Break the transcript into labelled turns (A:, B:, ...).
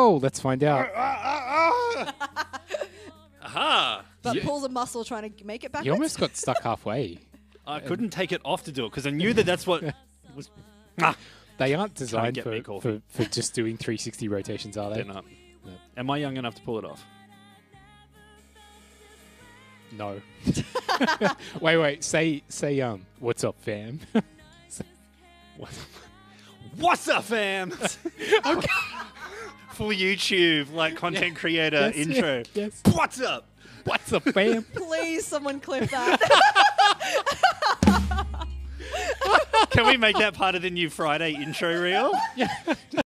A: Oh, let's find out.
B: Aha!
C: But pulls a muscle trying to make it backwards.
A: You almost got stuck halfway.
B: I couldn't take it off to do it because I knew that's what was.
A: They aren't designed
B: get me, Coffee.
A: for just doing 360 rotations, are they?
B: They're not.
A: No.
B: Am I young enough to pull it off?
A: No. wait. Say, what's up, fam?
B: What's up, fam?
A: Okay.
B: Full YouTube, like, content creator
A: Yes,
B: intro.
A: yes.
B: What's up?
A: What's up, fam?
C: Please, someone clip that.
B: Can we make that part of the new Friday intro reel?
A: Yeah.